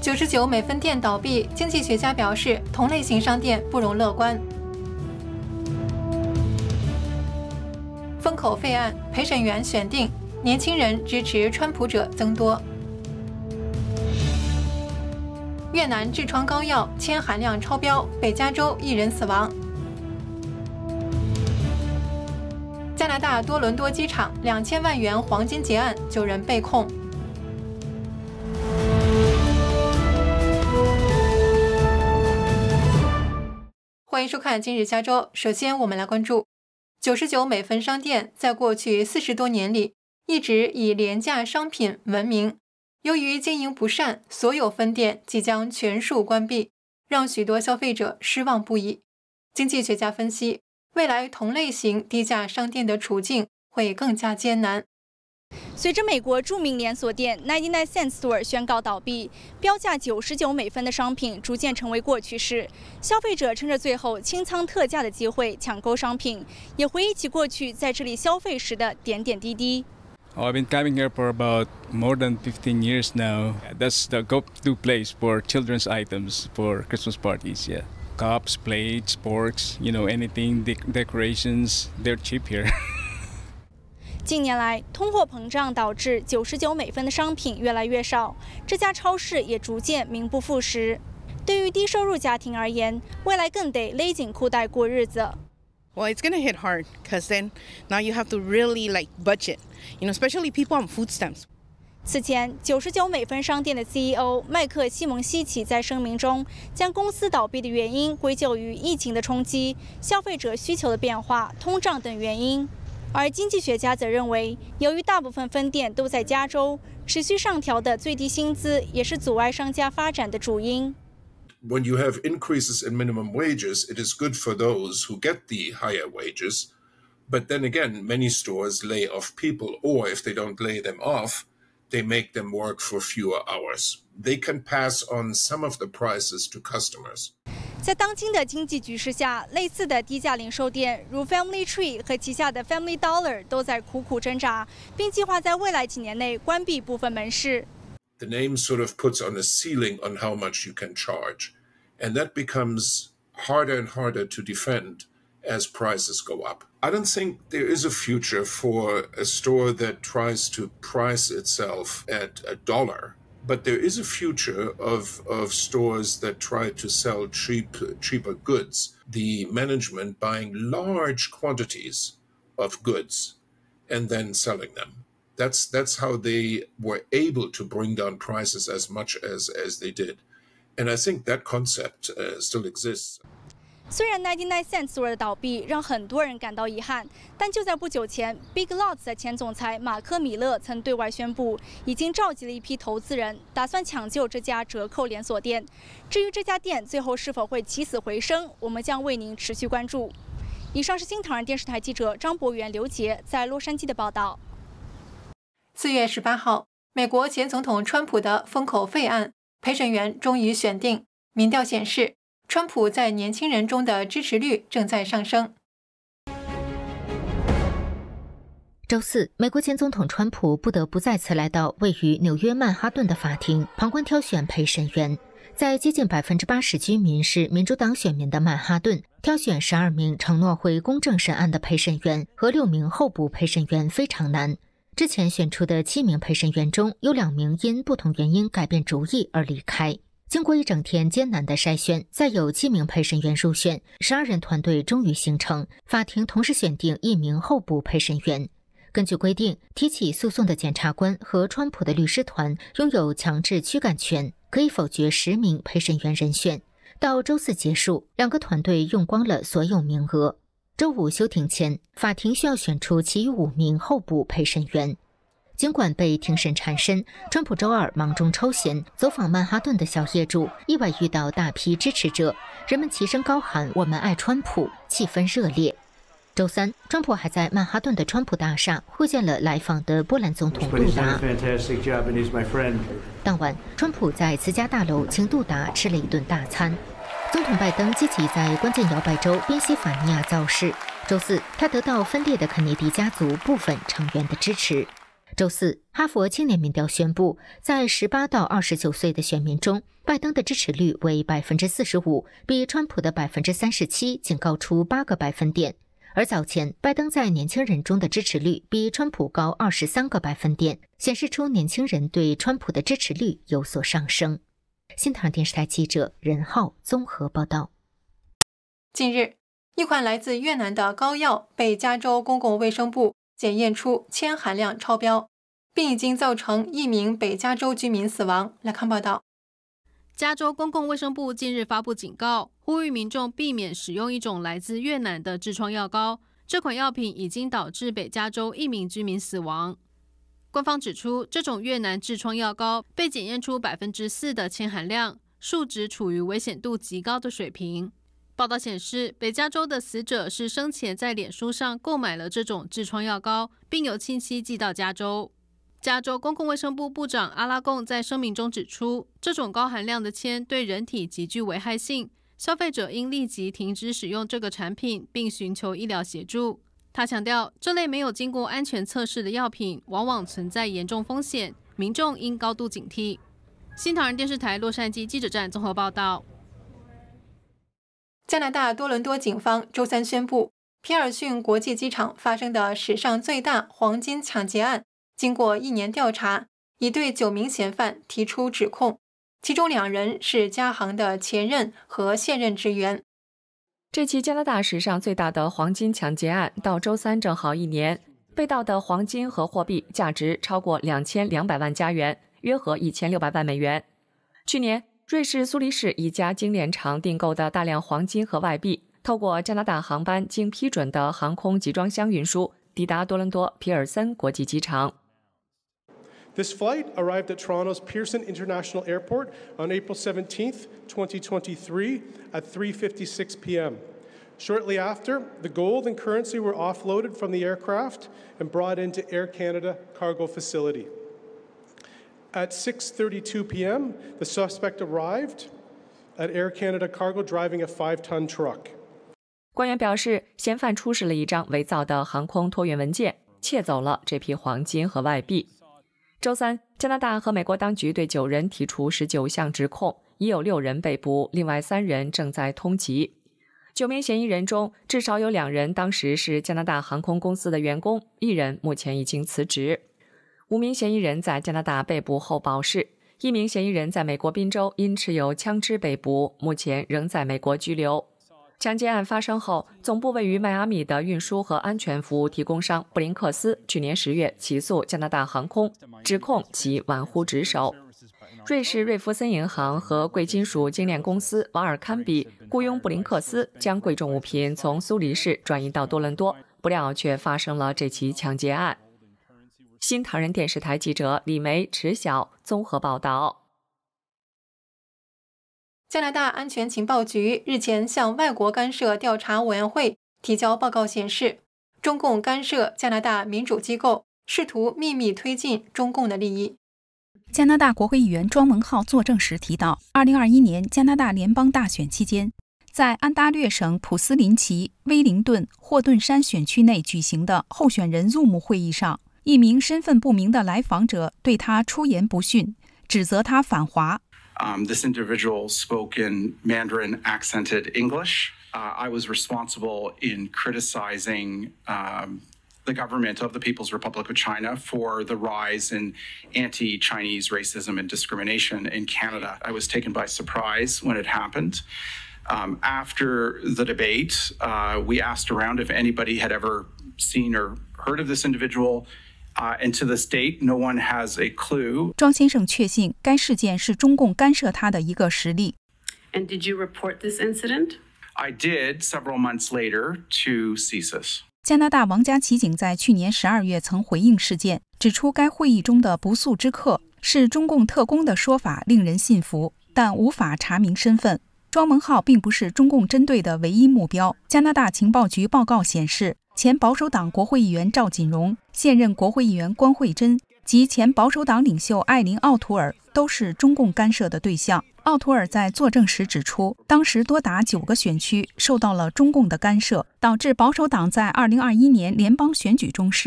99美分店倒闭，经济学家表示，同类型商店不容乐观。风口费案陪审员选定，年轻人支持川普者增多。越南痔疮膏药铅含量超标，北加州1人死亡。加拿大多伦多机场2000万元黄金劫案，9人被控。欢迎收看今日加州。首先，我们来关注99美分商店在过去40多年里一直以廉价商品闻名。由于经营不善，所有分店即将全数关闭，让许多消费者失望不已。经济学家分析，未来同类型低价商店的处境会更加艰难。 随着美国著名连锁店99 Cent Store 宣告倒闭，标价99美分的商品逐渐成为过去式。消费者趁着最后清仓特价的机会抢购商品，也回忆起过去在这里消费时的点点滴滴。 I've been coming here for about more than 15 years now. That's the go-to place for children's items for Christmas parties, yeah. Cups, plates, forks, anything, decorations, they're cheap here. 近年来，通货膨胀导致99美分的商品越来越少，这家超市也逐渐名不副实。对于低收入家庭而言，未来更得勒紧裤带过日子。 Well, it's gonna hit hard because then now you have to really budget, especially people on food stamps. 此前，99美分商店的 CEO 麦克西蒙西奇在声明中将公司倒闭的原因归咎于疫情的冲击、消费者需求的变化、通胀等原因。而经济学家则认为，由于大部分分店都在加州，持续上调的最低薪资也是阻碍商家发展的主因。 When you have increases in minimum wages, it is good for those who get the higher wages. But then again, many stores lay off people, or if they don't lay them off, they make them work for fewer hours. They can pass on some of the prices to customers. 在当今的经济局势下，类似的低价零售店如 Family Tree 和旗下的 Family Dollar 都在苦苦挣扎，并计划在未来几年内关闭部分门市。 The name sort of puts on a ceiling on how much you can charge, and that becomes harder and harder to defend as prices go up. I don't think there is a future for a store that tries to price itself at $1, but there is a future of stores that try to sell cheaper goods. The management buying large quantities of goods and then selling them. That's how they were able to bring down prices as much as they did. And I think that concept still exists. 虽然99 Cent Store 的倒闭让很多人感到遗憾，但就在不久前 ，Big Lots 的前总裁马克·米勒曾对外宣布，已经召集了一批投资人，打算抢救这家折扣连锁店。至于这家店最后是否会起死回生，我们将为您持续关注。以上是新唐人电视台记者张博元、刘杰在洛杉矶的报道。 4月18号，美国前总统川普的封口费案陪审员终于选定。民调显示，川普在年轻人中的支持率正在上升。 周四，美国前总统川普不得不再次来到位于纽约曼哈顿的法庭，旁观挑选陪审员。在接近80%居民是民主党选民的曼哈顿，挑选12名承诺会公正审案的陪审员和6名候补陪审员非常难。之前选出的7名陪审员中，有2名因不同原因改变主意而离开。经过一整天艰难的筛选，再有7名陪审员入选，12人团队终于形成。法庭同时选定1名候补陪审员。根据规定，提起诉讼的检察官和川普的律师团拥有强制驱赶权，可以否决10名陪审员人选。到周四结束，2个团队用光了所有名额。周五休庭前，法庭需要选出其余5名候补陪审员。尽管被庭审缠身，川普周二忙中抽闲走访曼哈顿的小业主，意外遇到大批支持者，人们齐声高喊"我们爱川普"，气氛热烈。周三，川普还在曼哈顿的川普大厦会见了来访的波兰总统杜达。当晚，川普在慈家大楼请杜达吃了一顿大餐。总统拜登积极在关键摇摆州宾夕法尼亚造势。周四，他得到分裂的肯尼迪家族部分成员的支持。 周四，哈佛青年民调宣布，在18到29岁的选民中，拜登的支持率为 45%， 比川普的 37% 仅高出8个百分点。而早前，拜登在年轻人中的支持率比川普高23个百分点，显示出年轻人对川普的支持率有所上升。新唐电视台记者任浩综合报道。 近日，一款来自越南的膏药被加州公共卫生部检验出铅含量超标，并已经造成1名北加州居民死亡。来看报道。 加州公共卫生部近日发布警告，呼吁民众避免使用一种来自越南的痔疮药膏。这款药品已经导致北加州1名居民死亡。官方指出，这种越南痔疮药膏被检验出 4% 的铅含量，数值处于危险度极高的水平。报道显示，北加州的死者是生前在脸书上购买了这种痔疮药膏，并由亲戚寄到加州。加州公共卫生部部长阿拉贡在声明中指出，这种高含量的铅对人体极具危害性，消费者应立即停止使用这个产品，并寻求医疗协助。他强调，这类没有经过安全测试的药品往往存在严重风险，民众应高度警惕。新唐人电视台洛杉矶记者站综合报道。 加拿大多伦多警方周三宣布，皮尔逊国际机场发生的史上最大黄金抢劫案，经过1年调查，已对9名嫌犯提出指控，其中2人是加航的前任和现任职员。 这起加拿大史上最大的黄金抢劫案到周三正好1年，被盗的黄金和货币价值超过2200万加元，约合1600万美元。去年，瑞士苏黎世一家精炼厂订购的大量黄金和外币，透过加拿大航班经批准的航空集装箱运输，抵达多伦多皮尔森国际机场。 This flight arrived at Toronto's Pearson International Airport on April 17th, 2023 at 3:56 p.m. Shortly after, the gold and currency were offloaded from the aircraft and brought into Air Canada cargo facility. At 6:32 p.m., the suspect arrived at Air Canada Cargo driving a 5-ton truck. 官员表示，嫌犯出示了一张伪造的航空托运文件，窃走了这批黄金和外币。周三，加拿大和美国当局对9人提出19项指控，已有6人被捕，另外3人正在通缉。9名嫌疑人中，至少有2人当时是加拿大航空公司的员工，1人目前已经辞职。5名嫌疑人在加拿大被捕后保释，1名嫌疑人在美国宾州因持有枪支被捕，目前仍在美国拘留。抢劫案发生后，总部位于迈阿密的运输和安全服务提供商布林克斯去年10月起诉加拿大航空，指控其玩忽职守。瑞士瑞弗森银行和贵金属精炼公司瓦尔堪比雇佣布林克斯将贵重物品从苏黎世转移到多伦多，不料却发生了这起抢劫案。新唐人电视台记者李梅、池晓综合报道。 加拿大安全情报局日前向外国干涉调查委员会提交报告显示，中共干涉加拿大民主机构，试图秘密推进中共的利益。 加拿大国会议员庄文浩作证时提到，2021年加拿大联邦大选期间，在安大略省普斯林奇、威灵顿、霍顿山选区内举行的候选人 Zoom 会议上，一名身份不明的来访者对他出言不逊，指责他反华。 This individual spoke in Mandarin accented English. I was responsible in criticizing the government of the People's Republic of China for the rise in anti-Chinese racism and discrimination in Canada. I was taken by surprise when it happened. After the debate, we asked around if anybody had ever seen or heard of this individual.And to this date, no one has a clue. 庄先生确信该事件是中共干涉他的一个实例。 And did you report this incident? I did several months later to CSIS. 加拿大王家骑警在去年12月曾回应事件，指出该会议中的不速之客是中共特工的说法令人信服，但无法查明身份。庄文浩并不是中共针对的唯一目标。加拿大情报局报告显示，前保守党国会议员赵锦荣、现任国会议员关慧珍及前保守党领袖艾琳·奥图尔都是中共干涉的对象。奥图尔在作证时指出，当时多达9个选区受到了中共的干涉，导致保守党在2021年联邦选举中失利。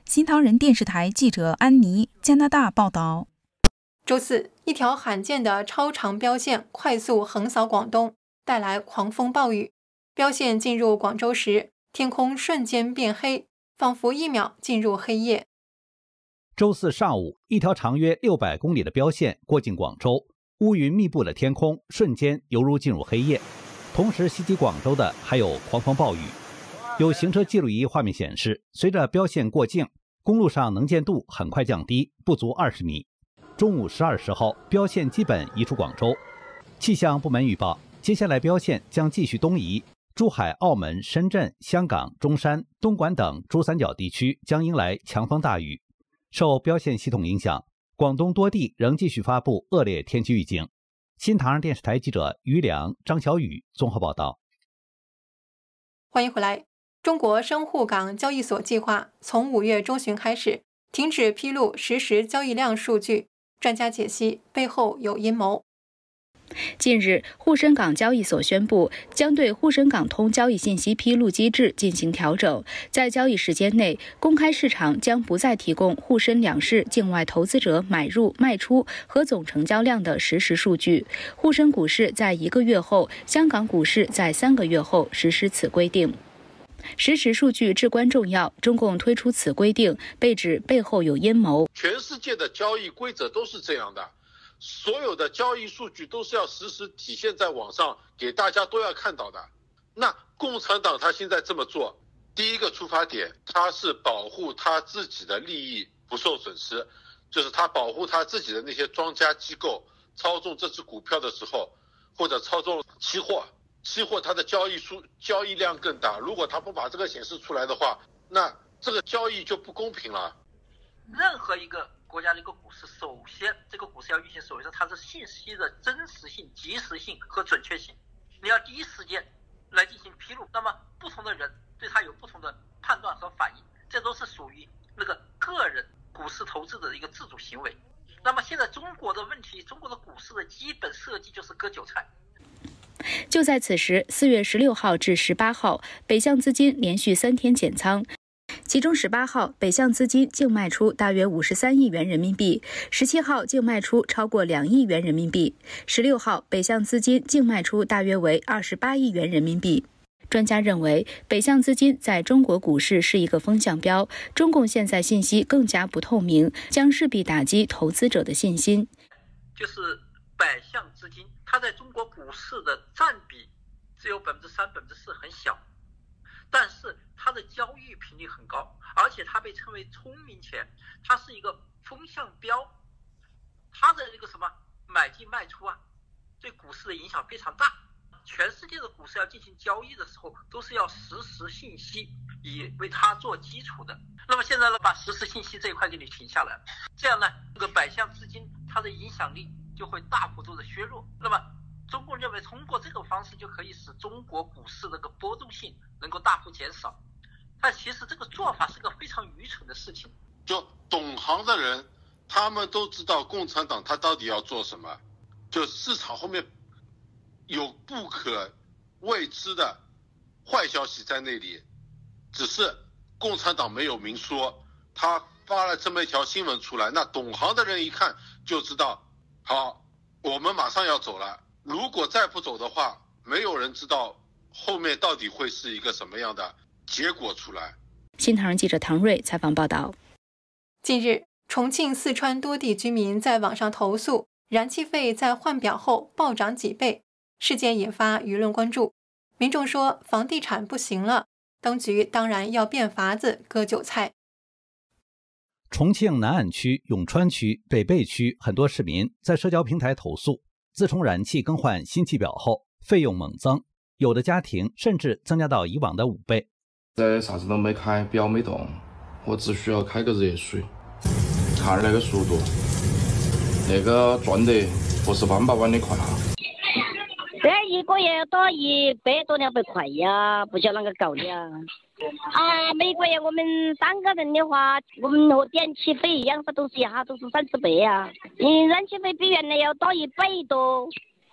新唐人电视台记者安妮，加拿大报道。 周四，一条罕见的超长标线快速横扫广东，带来狂风暴雨。标线进入广州时，天空瞬间变黑，仿佛1秒进入黑夜。 周四上午，一条长约600公里的标线过境广州，乌云密布的天空瞬间犹如进入黑夜。同时袭击广州的还有狂风暴雨。有行车记录仪画面显示，随着标线过境，公路上能见度很快降低，不足20米。中午12时后，标线基本移出广州。气象部门预报，接下来标线将继续东移，珠海、澳门、深圳、香港、中山、东莞等珠三角地区将迎来强风大雨。受标线系统影响，广东多地仍继续发布恶劣天气预警。新唐人电视台记者于良、张小雨综合报道。 欢迎回来。中国深沪港交易所计划从5月中旬开始停止披露实时交易量数据，专家解析背后有阴谋。 近日，沪深港交易所宣布将对沪深港通交易信息披露机制进行调整，在交易时间内，公开市场将不再提供沪深两市境外投资者买入、卖出和总成交量的实时数据。沪深股市在1个月后，香港股市在3个月后实施此规定。实时数据至关重要，中共推出此规定被指背后有阴谋。 全世界的交易规则都是这样的，所有的交易数据都是要实时体现在网上，给大家都要看到的。那共产党他现在这么做，第一个出发点，他是保护他自己的利益不受损失，就是他保护他自己的那些庄家机构操纵这只股票的时候，或者操纵期货它的交易量更大，如果他不把这个显示出来的话，那这个交易就不公平了。 任何一个国家的一个股市，首先这个股市要运行，首先它的信息的真实性、及时性和准确性，你要第一时间来进行披露。那么不同的人对它有不同的判断和反应，这都是属于那个个人股市投资者的一个自主行为。那么现在中国的问题，中国的股市的基本设计就是割韭菜。 就在此时，4月16号至18号，北向资金连续3天减仓，其中18号北向资金净卖出大约53亿元人民币，17号净卖出超过2亿元人民币，16号北向资金净卖出大约为28亿元人民币。专家认为，北向资金在中国股市是一个风向标，中共现在信息更加不透明，将势必打击投资者的信心。 就是北向资金它在中国股市的占比只有3%、4%，很小，但是它的交易频率很高，而且它被称为聪明钱，它是一个风向标，它的这个买进卖出啊，对股市的影响非常大。全世界的股市要进行交易的时候，都是要实时信息以为它做基础的。那么现在呢，把实时信息这一块给你停下来了，这样呢，这个北向资金它的影响力就会大幅度的削弱。那么中共认为通过这个方式就可以使中国股市的波动性能够大幅减少，但其实这个做法是个非常愚蠢的事情。 就懂行的人，他们都知道共产党他到底要做什么，就市场后面有不可未知的坏消息在那里，只是共产党没有明说，他发了这么一条新闻出来，那懂行的人一看就知道，好，我们马上要走了。如果再不走的话，没有人知道后面到底会是一个什么样的结果出来。 新唐人记者唐瑞采访报道。 近日，重庆、四川多地居民在网上投诉燃气费在换表后暴涨几倍，事件引发舆论关注。民众说房地产不行了，当局当然要变法子割韭菜。 重庆南岸区、永川区、北碚区很多市民在社交平台投诉，自从燃气更换新气表后，费用猛增，有的家庭甚至增加到以往的5倍。 在啥子都没开，表没动，我只需要开个热水，看那个速度，那个转得不是100万的快。 这一个月要打100多200块呀，不晓得啷个搞的呀。每个月我们3个人的话，我们和电气费一样，都是30倍呀。燃气费比原来要打100多，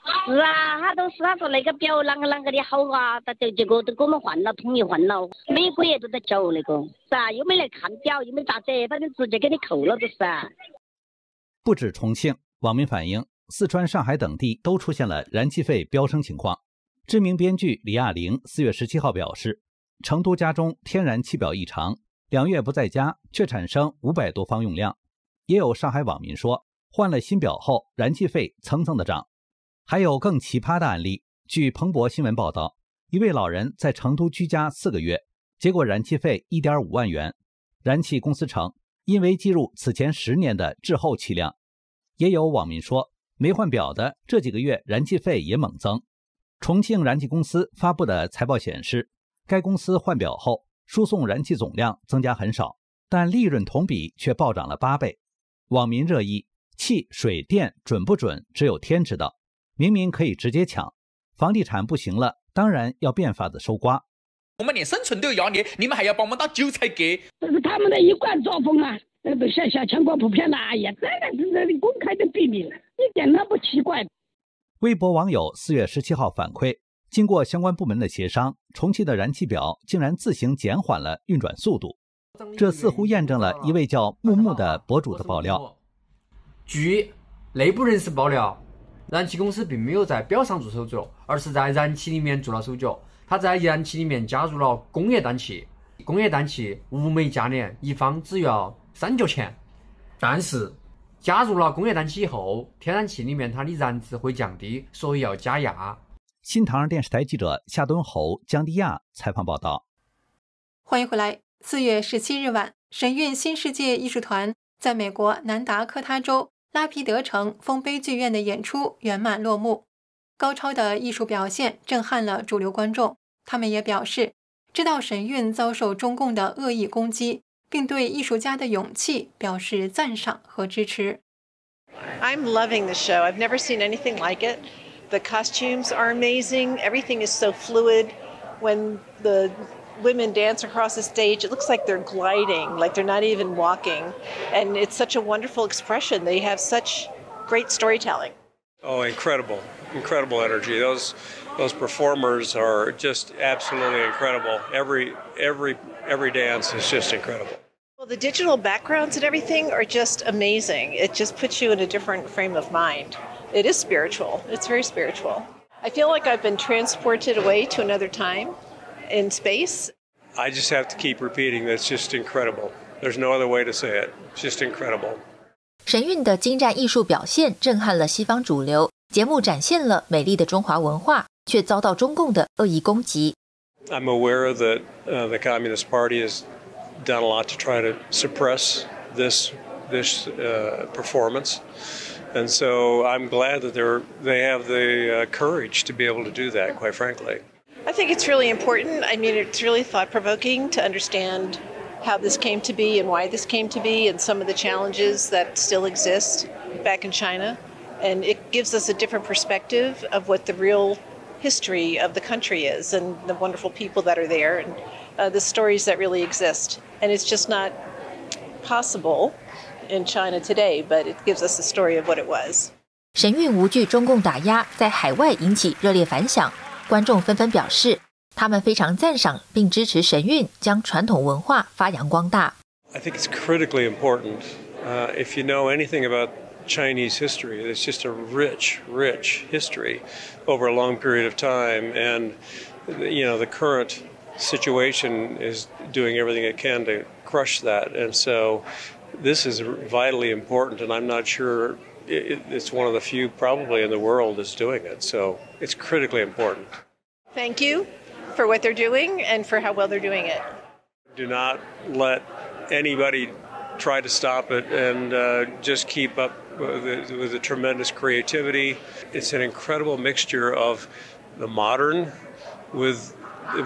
是啊，他说那个表啷个的好啊，结果都给我们换了，统一换了，每个月都在缴那个，是啊，又没来看表，又没咋子，反正直接给你扣了就是啊。 不止重庆，网民反映，四川、上海等地都出现了燃气费飙升情况。知名编剧李亚玲4月17号表示，成都家中天然气表异常，2月不在家却产生500多方用量。也有上海网民说，换了新表后燃气费蹭蹭的涨。还有更奇葩的案例，据彭博新闻报道，一位老人在成都居家4个月，结果燃气费1.5万元。燃气公司称，因为计入此前10年的滞后气量。也有网民说，没换表的这几个月燃气费也猛增。重庆燃气公司发布的财报显示，该公司换表后输送燃气总量增加很少，但利润同比却暴涨了8倍。网民热议，气、水电准不准只有天知道，明明可以直接抢，房地产不行了，当然要变法子收刮。 我们连生存都有压力，你们还要把我们当韭菜割？ 这是他们的一贯作风啊！都小强国不骗了，哎呀，这是公开的秘密了，一点都不奇怪。 微博网友4月17号反馈，经过相关部门的协商，重庆的燃气表竟然自行减缓了运转速度。这似乎验证了一位叫木木的博主的爆料。 据内部人士爆料，燃气公司并没有在表上做手脚，而是在燃气里面做了手脚。他在燃气里面加入了工业氮气，工业氮气5枚价廉，一方只要3角钱。但是加入了工业氮气以后，天然气里面它的燃值会降低，所以要加压。 新唐人电视台记者夏敦侯、姜迪亚采访报道。 欢迎回来。4月17日晚，神韵新世界艺术团在美国南达科他州拉皮德城丰碑剧院的演出圆满落幕。高超的艺术表现震撼了主流观众，他们也表示知道神韵遭受中共的恶意攻击，并对艺术家的勇气表示赞赏和支持。 I'm loving the show. I've never seen anything like it. The costumes are amazing. Everything is so fluid. When the women dance across the stage, it looks like they're gliding, like they're not even walking. And it's such a wonderful expression. They have such great storytelling. Oh, incredible energy. Those performers are just absolutely incredible. Every dance is just incredible. Well, the digital backgrounds and everything are just amazing. It just puts you in a different frame of mind. It is spiritual. It's very spiritual. I feel like I've been transported away to another time in space. I just have to keep repeating that's just incredible. There's no other way to say it. It's just incredible. 神韵的精湛艺术表现震撼了西方主流，节目展现了美丽的中华文化，却遭到中共的恶意攻击。 I'm aware that the Communist Party has done a lot to try to suppress this performance, and so I'm glad that they have the courage to be able to do that. Quite frankly, I think it's really important. I mean, it's really thought-provoking to understand how this came to be and why this came to be and some of the challenges that still exist back in China. And it gives us a different perspective of what the real history of the country is and the wonderful people that are there and the stories that really exist. And it's just not possible in China today, but it gives us a story of what it was. 神韵无惧中共打压，在海外引起热烈反响，观众纷纷表示他们非常赞赏并支持神韵将传统文化发扬光大。 I think it's critically important. If you know anything about Chinese history, it's just a rich history over a long period of time, and the current situation is doing everything it can to crush that, and so this is vitally important, and I'm not sure it's one of the few probably in the world that's doing it, so it's critically important. Thank you for what they're doing and for how well they're doing it. Do not let anybody try to stop it, and just keep up with the tremendous creativity. It's an incredible mixture of the modern with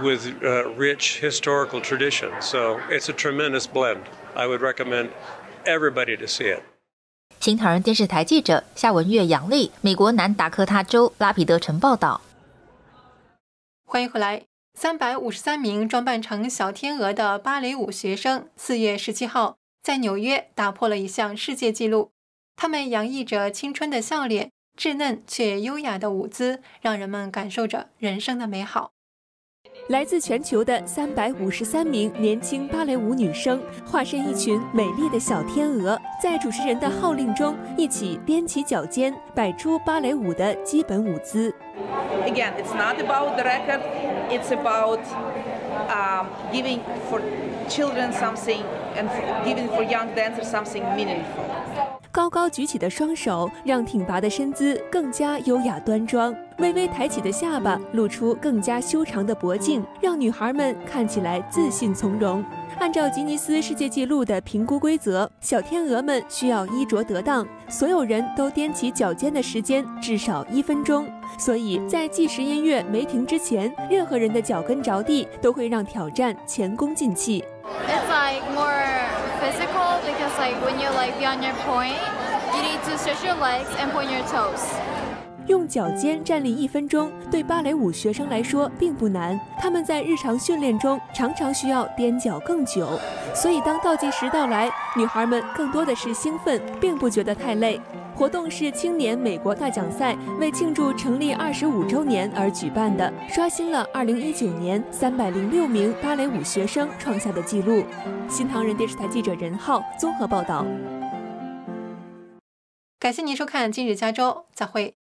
rich historical tradition. So it's a tremendous blend. I would recommend everybody to see it. 新唐人电视台记者夏文月、杨丽，美国南达科他州拉皮德城报道。 欢迎回来。353名装扮成小天鹅的芭蕾舞学生4月17号在纽约打破了一项世界纪录。他们洋溢着青春的笑脸， 稚嫩却优雅的舞姿，让人们感受着人生的美好。 来自全球的353名年轻芭蕾舞女生，化身一群美丽的小天鹅，在主持人的号令中一起踮起脚尖，摆出芭蕾舞的基本舞姿。 Again, it's not about the record. It's about giving for children something and giving for young dancers something meaningful. 高高举起的双手让挺拔的身姿更加优雅端庄，微微抬起的下巴露出更加修长的脖颈，让女孩们看起来自信从容。按照吉尼斯世界纪录的评估规则，小天鹅们需要衣着得当，所有人都踮起脚尖的时间至少1分钟。所以在计时音乐没停之前，任何人的脚跟着地都会让挑战前功尽弃。 It's like more physical because like when you like be on your point, you need to stretch your legs and point your toes. 用脚尖站立1分钟，对芭蕾舞学生来说并不难。他们在日常训练中常常需要踮脚更久，所以当倒计时到来，女孩们更多的是兴奋，并不觉得太累。活动是青年美国大奖赛为庆祝成立25周年而举办的，刷新了2019年306名芭蕾舞学生创下的纪录。新唐人电视台记者任浩综合报道。 感谢您收看今日加州，再会。